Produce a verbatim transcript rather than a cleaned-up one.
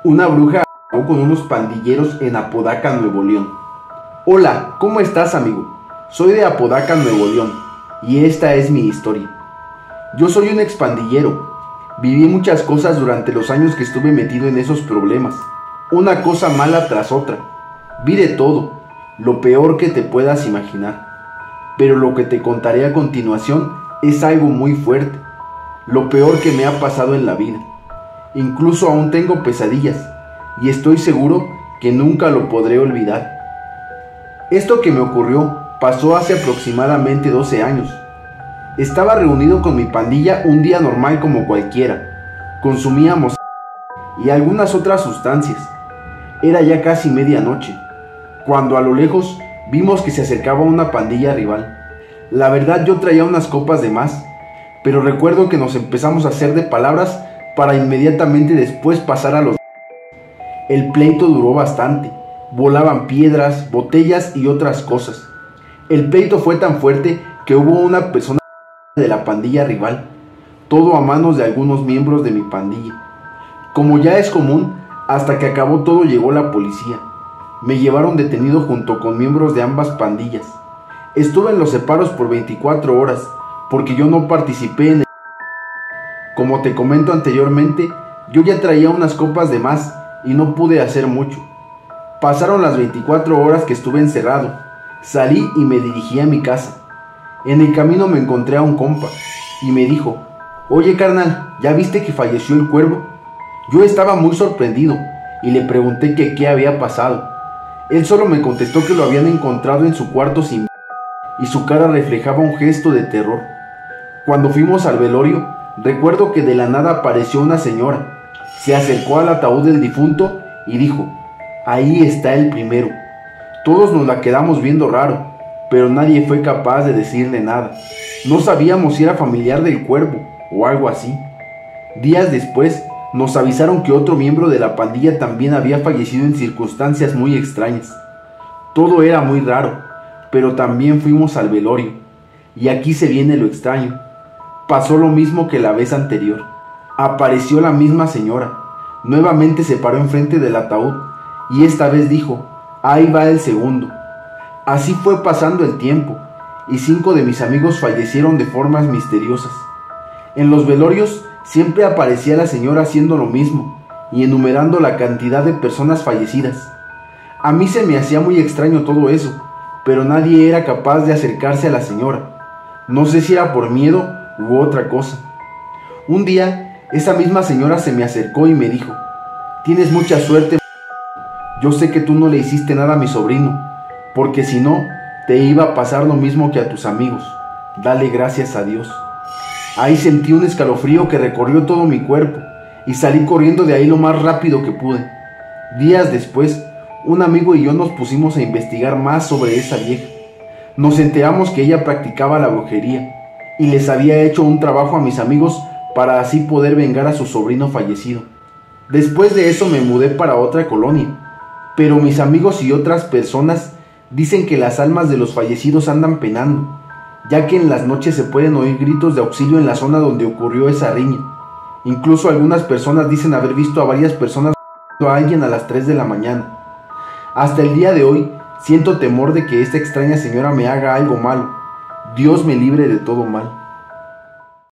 Una bruja acabó con unos pandilleros en Apodaca, Nuevo León. Hola, ¿cómo estás, amigo? Soy de Apodaca, Nuevo León, y esta es mi historia. Yo soy un expandillero. Viví muchas cosas durante los años que estuve metido en esos problemas. Una cosa mala tras otra. Vi de todo, lo peor que te puedas imaginar. Pero lo que te contaré a continuación es algo muy fuerte. Lo peor que me ha pasado en la vida. Incluso aún tengo pesadillas, y estoy seguro que nunca lo podré olvidar. Esto que me ocurrió pasó hace aproximadamente doce años. Estaba reunido con mi pandilla un día normal como cualquiera. Consumíamos y algunas otras sustancias. Era ya casi medianoche, cuando a lo lejos vimos que se acercaba una pandilla rival. La verdad, yo traía unas copas de más, pero recuerdo que nos empezamos a hacer de palabras para inmediatamente después pasar a los... El pleito duró bastante. Volaban piedras, botellas y otras cosas. El pleito fue tan fuerte que hubo una persona de la pandilla rival, todo a manos de algunos miembros de mi pandilla. Como ya es común, hasta que acabó todo llegó la policía. Me llevaron detenido junto con miembros de ambas pandillas. Estuve en los separos por veinticuatro horas, porque yo no participé en el... Como te comento anteriormente, yo ya traía unas copas de más y no pude hacer mucho. Pasaron las veinticuatro horas que estuve encerrado. Salí y me dirigí a mi casa. En el camino me encontré a un compa y me dijo: oye carnal, ¿ya viste que falleció el cuervo? Yo estaba muy sorprendido y le pregunté que qué había pasado. Él solo me contestó que lo habían encontrado en su cuarto sin vida y su cara reflejaba un gesto de terror. Cuando fuimos al velorio, recuerdo que de la nada apareció una señora. Se acercó al ataúd del difunto y dijo: ahí está el primero. Todos nos la quedamos viendo raro, pero nadie fue capaz de decirle nada. No sabíamos si era familiar del cuervo o algo así. Días después, nos avisaron que otro miembro de la pandilla también había fallecido en circunstancias muy extrañas. Todo era muy raro, pero también fuimos al velorio. Y aquí se viene lo extraño. Pasó lo mismo que la vez anterior. Apareció la misma señora. Nuevamente se paró enfrente del ataúd y esta vez dijo: ahí va el segundo. Así fue pasando el tiempo y cinco de mis amigos fallecieron de formas misteriosas. En los velorios siempre aparecía la señora haciendo lo mismo y enumerando la cantidad de personas fallecidas. A mí se me hacía muy extraño todo eso, pero nadie era capaz de acercarse a la señora. No sé si era por miedo u otra cosa. Un día, esa misma señora se me acercó y me dijo: tienes mucha suerte. Yo sé que tú no le hiciste nada a mi sobrino, porque si no, te iba a pasar lo mismo que a tus amigos. Dale gracias a Dios. Ahí sentí un escalofrío que recorrió todo mi cuerpo y salí corriendo de ahí lo más rápido que pude. Días después, un amigo y yo nos pusimos a investigar más sobre esa vieja. Nos enteramos que ella practicaba la brujería y les había hecho un trabajo a mis amigos para así poder vengar a su sobrino fallecido. Después de eso me mudé para otra colonia, pero mis amigos y otras personas dicen que las almas de los fallecidos andan penando, ya que en las noches se pueden oír gritos de auxilio en la zona donde ocurrió esa riña. Incluso algunas personas dicen haber visto a varias personas a alguien a las tres de la mañana. Hasta el día de hoy siento temor de que esta extraña señora me haga algo malo. Dios me libre de todo mal.